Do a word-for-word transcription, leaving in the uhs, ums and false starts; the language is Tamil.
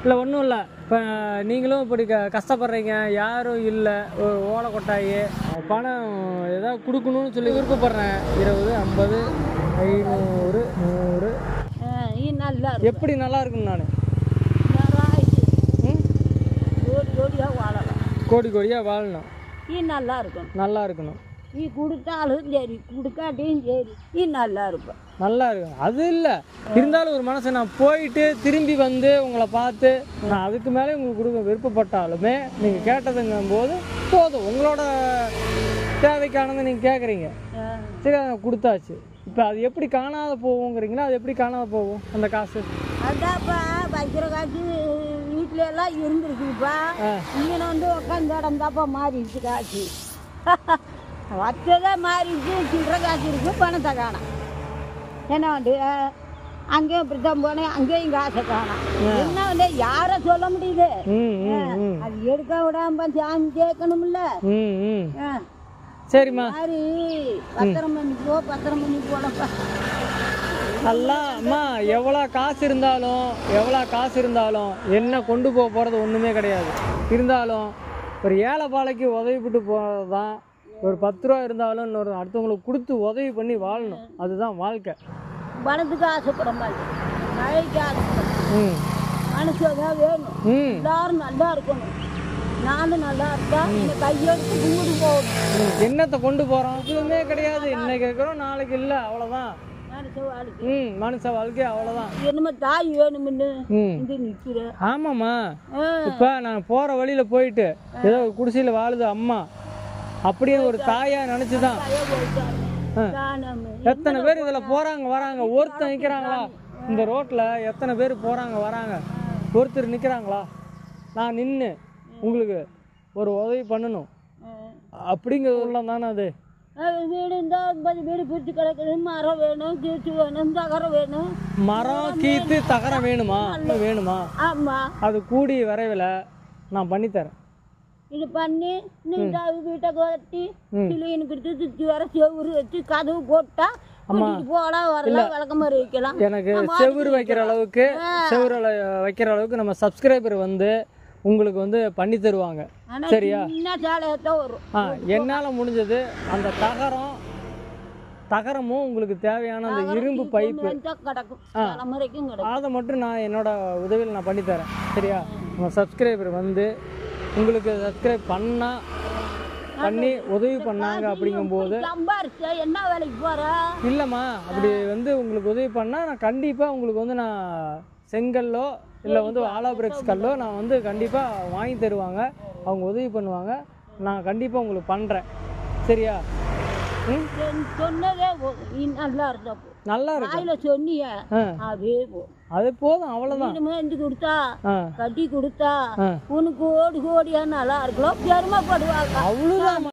இல்லை ஒன்றும் இல்லை. இப்போ நீங்களும் இப்படி க கஷ்டப்படுறீங்க, யாரும் இல்லை, ஒரு ஓலை கொட்டாயி பணம் ஏதாவது கொடுக்கணும்னு சொல்லி விருப்பப்படுறேன். இருபது, ஐம்பது, ஐநூறு, நூறு நல்லா எப்படி நல்லா இருக்குன்னு நான் கோடி கோடியாக வாழலாம். கோடி கோடியாக வாழணும். நீ நல்லா இருக்கணும். நல்லா இருக்கணும். நீ கொடுத்தாலும் சரி, கொடுக்காட்டியும் சரி, நீ நல்லா இருப்ப. நல்லா இருக்கும். அது இல்லை இருந்தாலும் ஒரு மனசை நான் போயிட்டு திரும்பி வந்து உங்களை பார்த்து நான் அதுக்கு மேலே உங்களுக்கு கொடுக்க விருப்பப்பட்டாலுமே நீங்கள் கேட்டதுங்கும் போது போதும். உங்களோட தேவைக்கானதை நீங்கள் கேட்குறீங்க, சரி அதை கொடுத்தாச்சு. இப்போ அது எப்படி காணாத போகுங்கிறீங்களா? அது எப்படி காணாத போகும் அந்த காசு? அதான்ப்பா வைக்கிற காசு வீட்டில எல்லாம் இருந்துருக்குப்பா. நீங்கள் வந்து உட்காந்து இடந்தாப்பா மாறிடுச்சு காசு. வச்சதே மாறிடுச்சு. சில்லற காசு இருக்கு, பணத்தை காணாம். என்ன வந்து அங்கேயும் இப்படித்தான் போனேன், அங்கேயும் காசை காணாம். என்ன வந்து யாரை சொல்ல முடியுது? அது எடுக்க விடாம சாமி கேட்கணும்ல. சரிம்மா, சரி பத்திரம் பண்ணி போ, பத்திரம் பண்ணி போனப்பா. நல்லா அம்மா, எவ்வளோ காசு இருந்தாலும் எவ்வளோ காசு இருந்தாலும் என்ன கொண்டு போக போகிறது ஒன்றுமே கிடையாது. இருந்தாலும் ஒரு ஏழை பாலைக்கு உதவிப்பட்டு போகிறது தான். ஒரு பத்து ரூபா இருந்தாலும் இன்னொரு அடுத்தவங்களுக்கு கொடுத்து உதவி பண்ணி வாழணும். அதுதான் வாழ்க்கை. பணத்துக்கு ஆசைப்பட மாதிரி, மழைக்கு ஆசைப்படும், மனுஷதான் வேணும். எல்லாரும் நல்லா இருக்கணும். நானும் நல்லா இருக்கா, இந்த கையெடுத்து கும்பிட்டு போகணும். என்னத்தை கொண்டு போகிறோம் எதுவுமே கிடையாது. இன்னைக்கு இருக்கிறோம், நாளைக்கு இல்லை, அவ்வளோதான் மனுஷ வாழ்க்கை. ம் மனுஷ வாழ்க்கை அவ்வளோதான். என்னமோ தாய் வேணும்னு இங்கே நிற்கிற. ஆமாம்மா, இப்போ நான் போகிற வழியில் போயிட்டு ஏதோ ஒரு குடிசையில் வாழுது அம்மா அப்படின்னு ஒரு தாயாக நினச்சி தான். எத்தனை பேர் இதில் போகிறாங்க வராங்க, ஒருத்தர் நிற்கிறாங்களா? இந்த ரோட்டில் எத்தனை பேர் போகிறாங்க வராங்க, ஒருத்தர் நிற்கிறாங்களா? நான் நின்று உங்களுக்கு ஒரு உதவி பண்ணணும் அப்படிங்கிறதுலாம் தானே அது. வீடு இருந்தால் ஐம்பது வீடு பிடிச்சி கிடக்கணும். மரம் வேணும், கீத்து வேணும், தகரம் வேணும். மரம் கீத்து தகரம் வேணுமா? வேணுமா? ஆமாம், அது கூடி விரைவில் நான் பண்ணித்தரேன். இது பண்ணி நீங்க வீட்டை கட்டி கிளீன் கொடுத்து சுற்றி வர செவுறு வச்சு கதவு போட்டா போகலாம், வரலாம், விளக்கமாறு வைக்கலாம். எனக்கு செவுறு வைக்கிற அளவுக்கு செவுறு வைக்கிற அளவுக்கு நம்ம சப்ஸ்கிரைபர் வந்து உங்களுக்கு வந்து பண்ணி தருவாங்க. சரியா? ஆ என்னால் முடிஞ்சது அந்த தகரம் தகரமும் உங்களுக்கு தேவையான அந்த இரும்பு பைப்பு அதை மட்டும் நான் என்னோட உதவியில் நான் பண்ணித்தரேன். சரியா? நம்ம சப்ஸ்கிரைபர் வந்து உங்களுக்கு சப்ஸ்கிரைப் பண்ணா பண்ணி உதவி பண்ணாங்க அப்படிங்கும்போது என்ன வேலைக்கு போற இல்லைம்மா, அப்படி வந்து உங்களுக்கு உதவி பண்ணால் நான் கண்டிப்பாக உங்களுக்கு வந்து நான் செங்கல்லோ இல்லை வந்து ஆலாபிரெக்ஸ் கல்லோ நான் வந்து கண்டிப்பாக வாங்கி தருவாங்க. அவங்க உதவி பண்ணுவாங்க. நான் கண்டிப்பாக உங்களுக்கு பண்ணுறேன். சரியா? ம் சொன்னதே நல்லா இருந்தா நல்லா இருக்கு. சொன்னிய அதே அது போதும், அவ்வளோதான். கொடுத்தா கட்டி கொடுத்தா உனக்கு கோடி கோடியா நல்லா இருக்கலாம், பெருமைப்படுவாங்க. அவ்வளோதான்.